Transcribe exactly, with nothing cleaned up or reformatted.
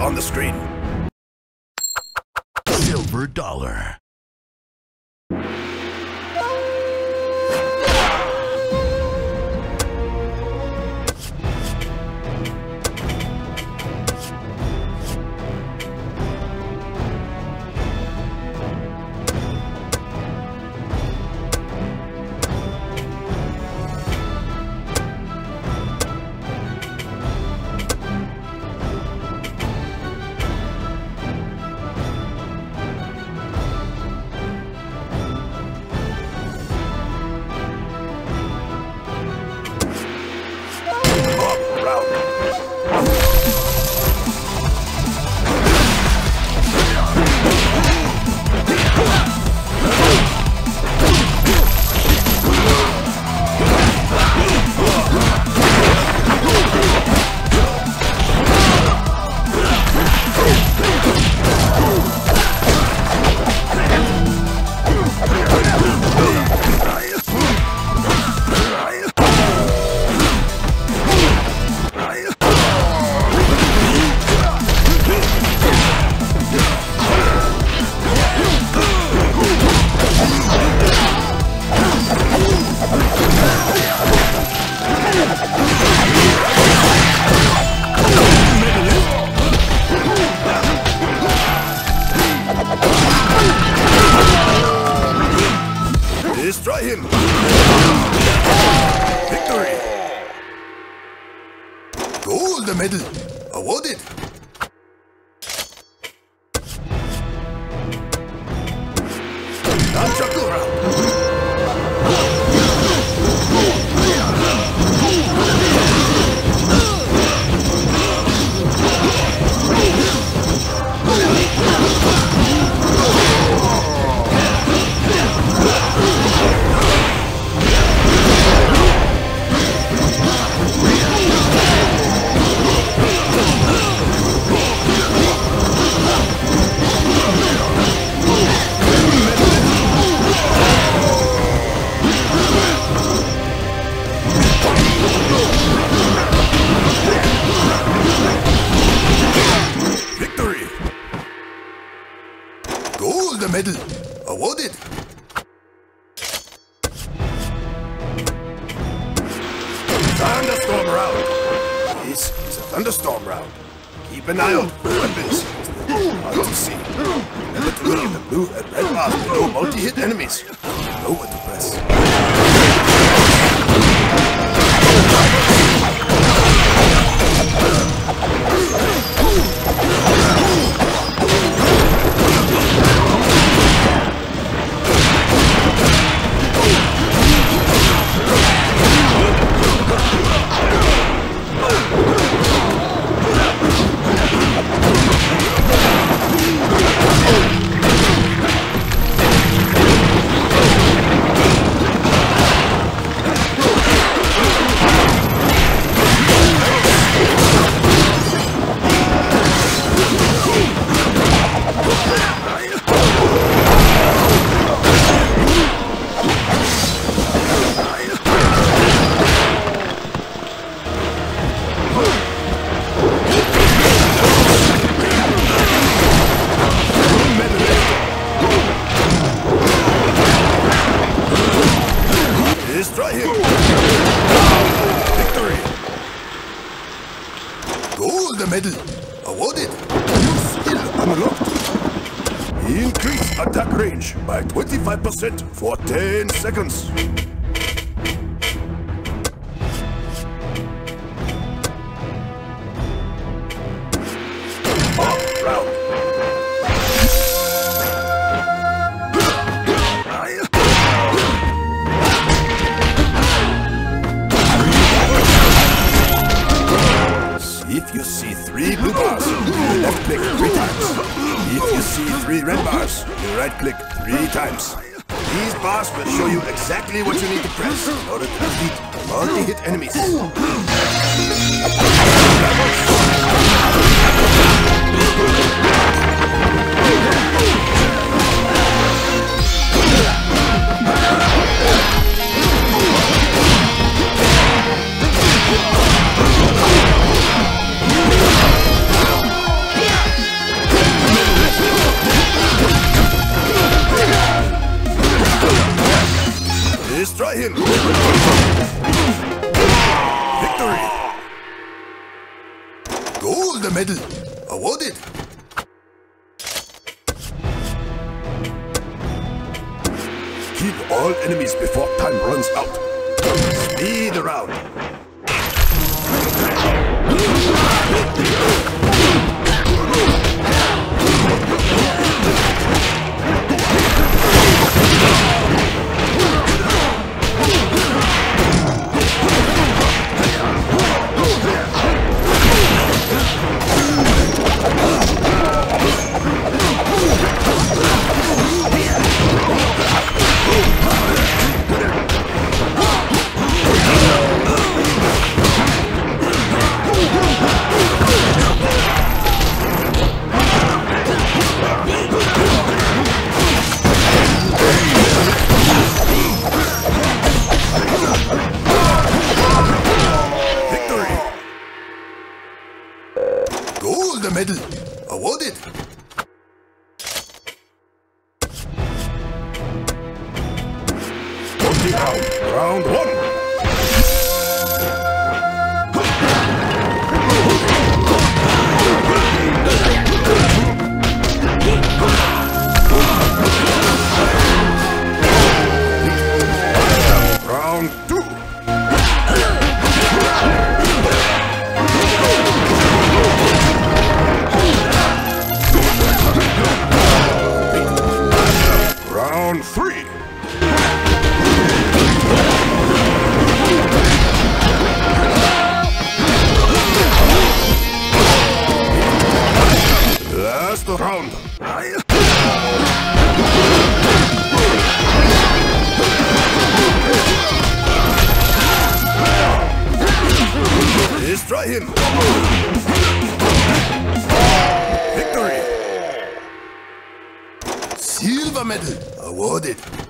on the screen. Silver dollar. Destroy him! Victory! Gold medal awarded! Nunchaku round! Gold medal awarded. Thunderstorm round. This is a thunderstorm round. Keep an eye out for weapons. Hard to see. Remember to look at the blue and red bars below multi-hit enemies. Know what to press. Destroy him! Victory! Gold medal awarded! New skill unlocked! Increase attack range by twenty-five percent for ten seconds. Up round. If you see three blue bars, you left click three times. If you see three red bars, you right click three times. These bars will show you exactly what you need to press in order to defeat multi-hit enemies. medal awarded. Kill all enemies before time runs out. Speed around. Gold medal awarded. Round, round one. Round two. Round three. Last round. Destroy him. Victory. Silver medal awarded.